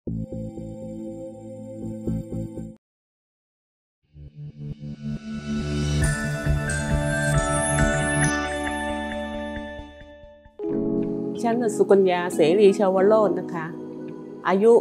ฉันสุกัญญาเสรีชาวโรจน์นะคะอายุ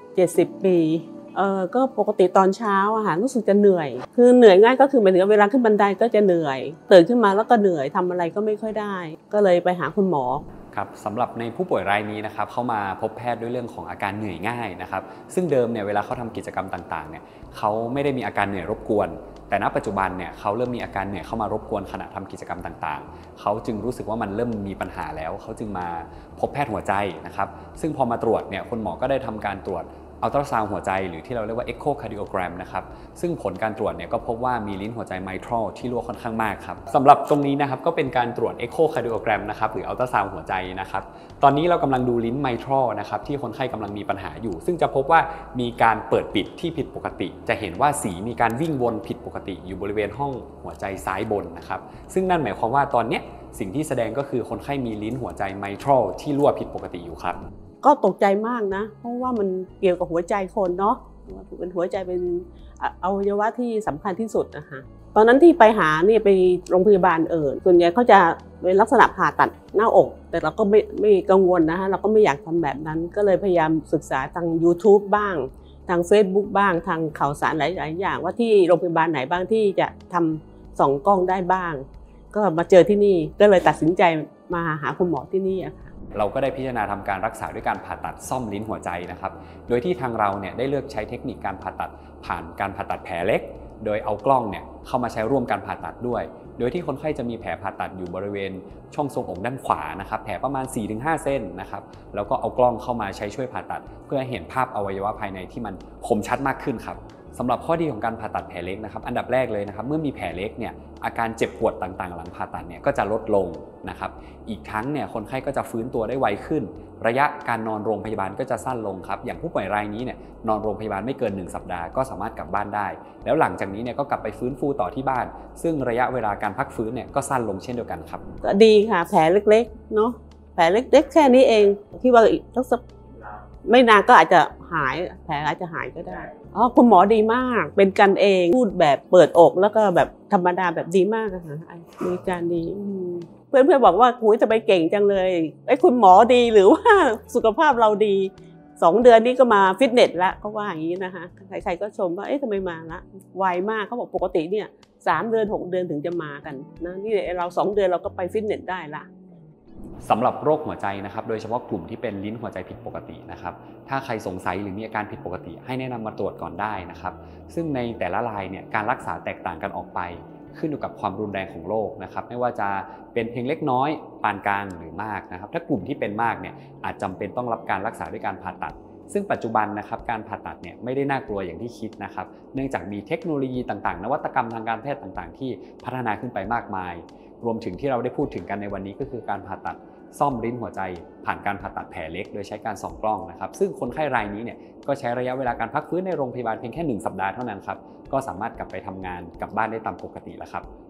70 ปีก็ปกติตอนเช้ารู้สึกจะเหนื่อยคือเหนื่อยง่ายก็คือหมายถึงเวลาขึ้นบันไดก็จะเหนื่อยตื่นขึ้นมาแล้วก็เหนื่อยทำอะไรก็ไม่ค่อยได้ก็เลยไปหาคุณหมอครับสำหรับในผู้ป่วยรายนี้นะครับเข้ามาพบแพทย์ด้วยเรื่องของอาการเหนื่อยง่ายนะครับซึ่งเดิมเนี่ยเวลาเขาทำกิจกรรมต่างๆเนี่ยเขาไม่ได้มีอาการเหนื่อยรบกวนแต่ณปัจจุบันเนี่ยเขาเริ่มมีอาการเหนื่อยเข้ามารบกวนขณะทำกิจกรรมต่างๆเขาจึงรู้สึกว่ามันเริ่มมีปัญหาแล้วเขาจึงมาพบแพทย์หัวใจนะครับซึ่งพอมาตรวจเนี่ยคุณหมอก็ได้ทำการตรวจอัลตราซาวด์หัวใจหรือที่เราเรียกว่า echocardiogram นะครับซึ่งผลการตรวจเนี่ยก็พบว่ามีลิ้นหัวใจไมทรัลที่รั่วค่อนข้างมากครับสำหรับตรงนี้นะครับก็เป็นการตรวจ echocardiogram นะครับหรืออัลตราซาวด์หัวใจนะครับตอนนี้เรากำลังดูลิ้นไมทรัลนะครับที่คนไข้กำลังมีปัญหาอยู่ซึ่งจะพบว่ามีการเปิดปิดที่ผิดปกติจะเห็นว่าสีมีการวิ่งวนผิดปกติอยู่บริเวณห้องหัวใจซ้ายบนนะครับซึ่งนั่นหมายความว่าตอนนี้สิ่งที่แสดงก็คือคนไข้มีลิ้นหัวใจไมทรัลที่รั่วผิดปกติอยู่ครับก็ตกใจมากนะเพราะว่ามันเกี่ยวกับหัวใจคนเนาะเป็นหัวใจเป็นอวัยวะที่สำคัญที่สุดนะคะตอนนั้นที่ไปหาเนี่ยไปโรงพยาบาลส่วนใหญ่เขาจะเป็นลักษณะผ่าตัดหน้าอกแต่เราก็ไม่กังวลนะคะเราก็ไม่อยากทำแบบนั้นก็เลยพยายามศึกษาทาง YouTube บ้างทาง Facebook บ้างทางข่าวสารหลายๆอย่างว่าที่โรงพยาบาลไหนบ้างที่จะทำส่องกล้องได้บ้างก็มาเจอที่นี่ก็เลยตัดสินใจมาหาคุณหมอที่นี่ค่ะเราก็ได้พิจารณาทำการรักษาด้วยการผ่าตัดซ่อมลิ้นหัวใจนะครับโดยที่ทางเราเนี่ยได้เลือกใช้เทคนิคการผ่าตัดผ่านการผ่าตัดแผลเล็กโดยเอากล้องเนี่ยเข้ามาใช้ร่วมการผ่าตัดด้วยโดยที่คนไข้จะมีแผลผ่าตัดอยู่บริเวณช่องทรงอกด้านขวานะครับแผลประมาณ 4-5 เซนนะครับแล้วก็เอากล้องเข้ามาใช้ช่วยผ่าตัดเพื่อเห็นภาพอวัยวะภายในที่มันคมชัดมากขึ้นครับสำหรับข้อดีของการผ่าตัดแผลเล็กนะครับอันดับแรกเลยนะครับเมื่อมีแผลเล็กเนี่ยอาการเจ็บปวดต่างๆหลังผ่าตัดเนี่ยก็จะลดลงนะครับอีกทั้งเนี่ยคนไข้ก็จะฟื้นตัวได้ไวขึ้นระยะการนอนโรงพยาบาลก็จะสั้นลงครับอย่างผู้ป่วยรายนี้เนี่ยนอนโรงพยาบาลไม่เกิน1 สัปดาห์ก็สามารถกลับบ้านได้แล้วหลังจากนี้เนี่ยก็กลับไปฟื้นฟูต่อที่บ้านซึ่งระยะเวลาการพักฟื้นเนี่ยก็สั้นลงเช่นเดียวกันครับก็ดีค่ะแผลเล็กๆเนาะแผลเล็กๆแค่นี้เองที่ว่าอีกสักไม่นานก็อาจจะหายแผลอาจจะหายก็ได้คุณหมอดีมากเป็นกันเองพูดแบบเปิดอกแล้วก็แบบธรรมดาแบบดีมากค่ะบริการดีเพื่อนๆบอกว่าคุยจะไปเก่งจังเลยคุณหมอดีหรือว่าสุขภาพเราดี2 เดือนนี้ก็มาฟิตเนสละก็ว่าอย่างนี้นะคะใครๆก็ชมว่าทำไมมาละไวมากเขาบอกปกติเนี่ย3 เดือน 6 เดือนถึงจะมากันนะนี่เรา2 เดือนเราก็ไปฟิตเนสได้ละสำหรับโรคหัวใจนะครับโดยเฉพาะกลุ่มที่เป็นลิ้นหัวใจผิดปกตินะครับถ้าใครสงสัยหรือมีอาการผิดปกติให้แนะนำมาตรวจก่อนได้นะครับซึ่งในแต่ละรายเนี่ยการรักษาแตกต่างกันออกไปขึ้นอยู่กับความรุนแรงของโรคนะครับไม่ว่าจะเป็นเพียงเล็กน้อยปานกลางหรือมากนะครับถ้ากลุ่มที่เป็นมากเนี่ยอาจจำเป็นต้องรับการรักษาด้วยการผ่าตัดซึ่งปัจจุบันนะครับการผ่าตัดเนี่ยไม่ได้น่ากลัวอย่างที่คิดนะครับเนื่องจากมีเทคโนโลยีต่างๆนวัตกรรมทางการแพทย์ต่างๆที่พัฒนาขึ้นไปมากมายรวมถึงที่เราได้พูดถึงกันในวันนี้ก็คือการผ่าตัดซ่อมลิ้นหัวใจผ่านการผ่าตัดแผลเล็กโดยใช้การส่องกล้องนะครับซึ่งคนไข้รายนี้เนี่ยก็ใช้ระยะเวลาการพักฟื้นในโรงพยาบาลเพียงแค่1 สัปดาห์เท่านั้นครับก็สามารถกลับไปทำงานกลับบ้านได้ตามปกติแล้วครับ